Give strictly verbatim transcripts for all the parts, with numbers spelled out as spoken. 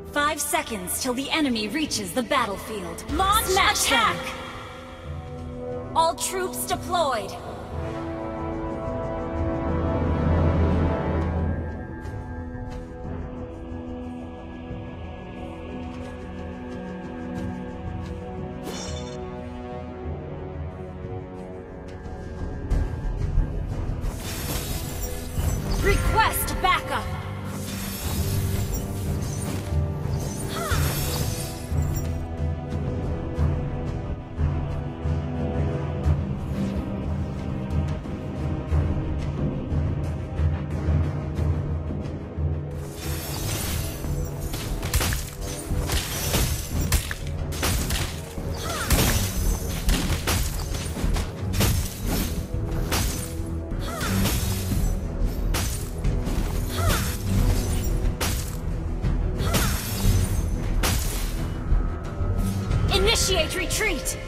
Five seconds till the enemy reaches the battlefield. Launch attack! Them. All troops deployed. Request backup! Initiate retreat!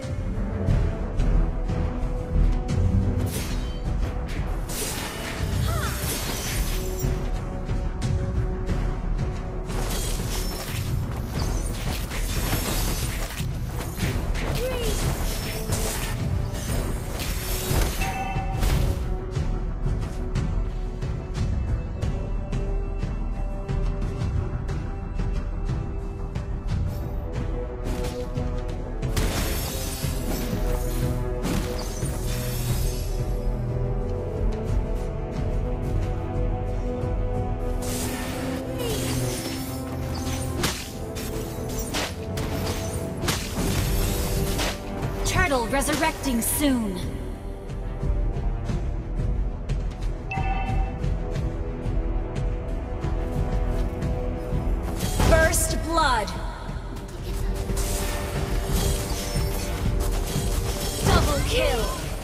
Turtle resurrecting soon. First blood. Double kill.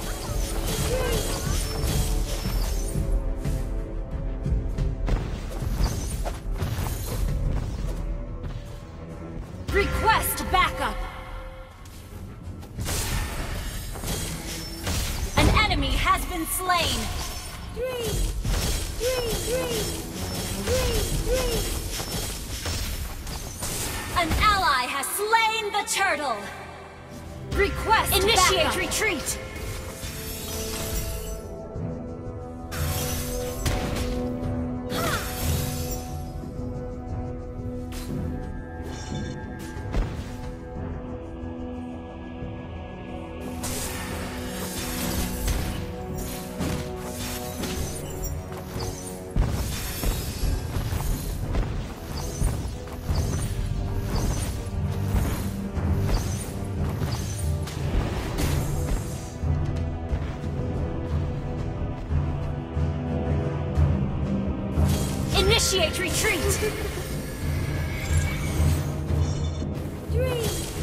Request backup. An enemy has been slain. Three, three, three, three, three. An ally has slain the turtle. Request initiate backup. Retreat. Initiate retreat! Three.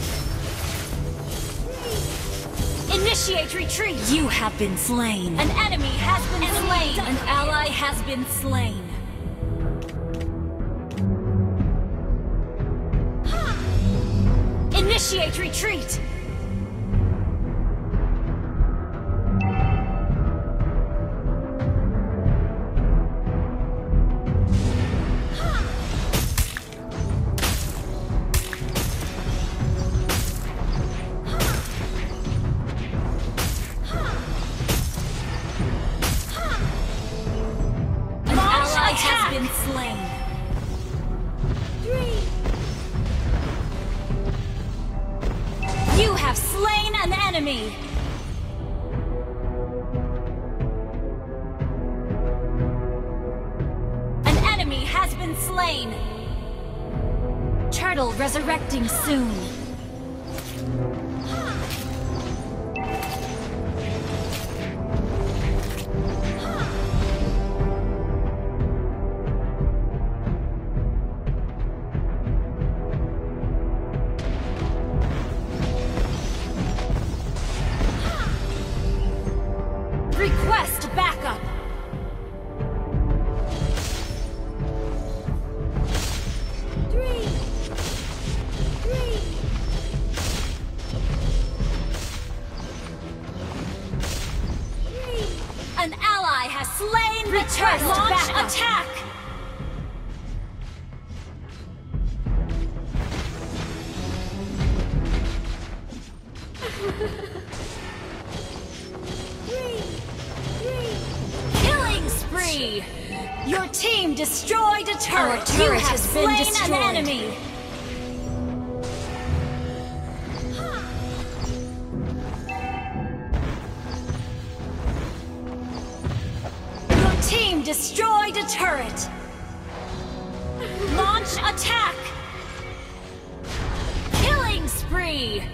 Three. Initiate retreat! You have been slain. An enemy has been enemy slain. An ally has been slain. Initiate retreat! Been slain. Three. You have slain an enemy. An enemy has been slain. Turtle resurrecting soon. Request backup! Three! Three! Three! An ally has slain the turtle! Launch backup. Attack! Your team destroyed a turret. Our turret you have has been slain destroyed. an enemy. Your team destroyed a turret. Launch attack. Killing spree.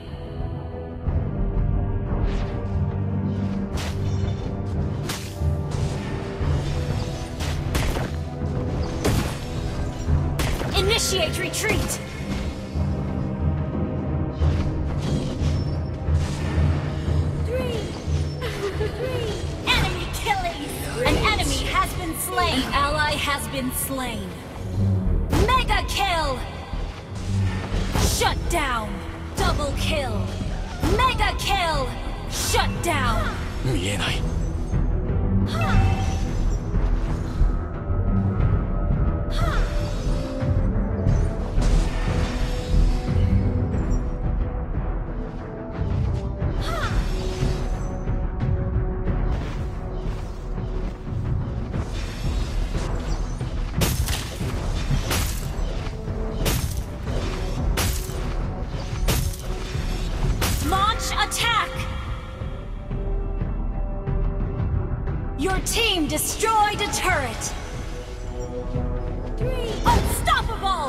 Initiate retreat! Three! Three! Enemy killing! An enemy has been slain! An ally has been slain! Mega kill! Shut down! Double kill! Mega kill! Shut down! 見えない Launch attack! Your team destroyed a turret! Three. Unstoppable!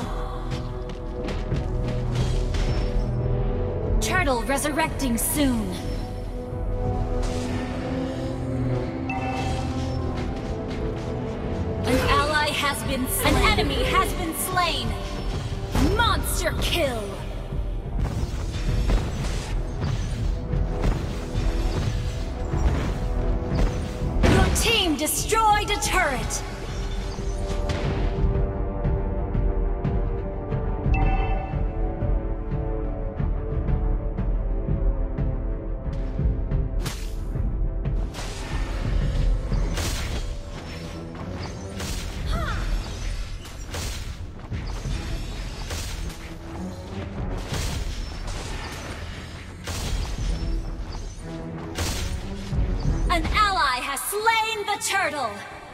Turtle resurrecting soon. An ally has been slain. An enemy has been slain! Monster kill! Team destroyed a turret! An ally has slain the turtle!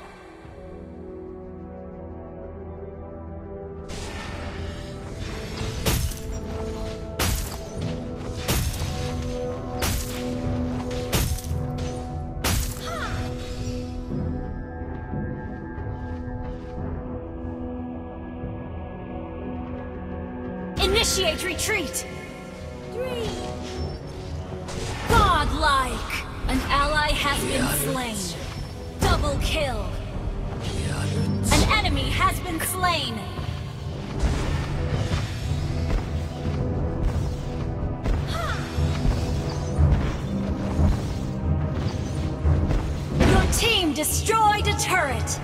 Initiate retreat! Three! Godlike! An ally has been slain. Double kill. An enemy has been slain. Your team destroyed a turret.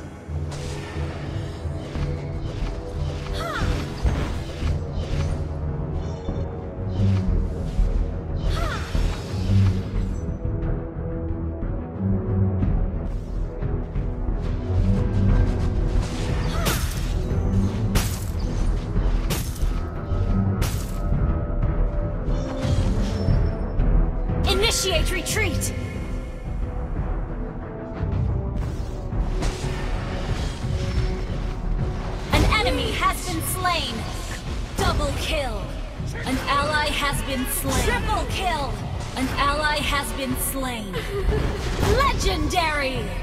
Initiate retreat! An enemy has been slain! Double kill! An ally has been slain! Triple kill! An ally has been slain! Legendary!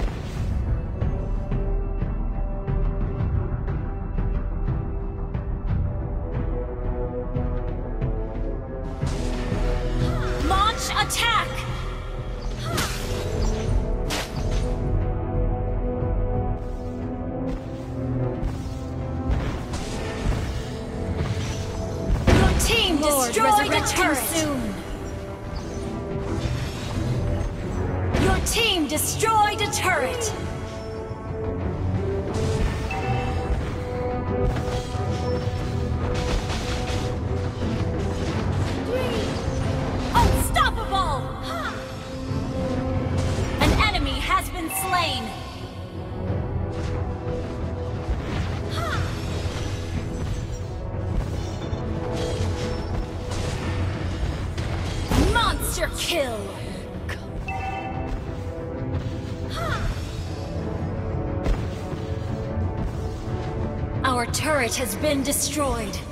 Attack! Your team Lord, destroyed a turret! soon. Your team destroyed a turret! Slain! Monster kill! Your turret has been destroyed.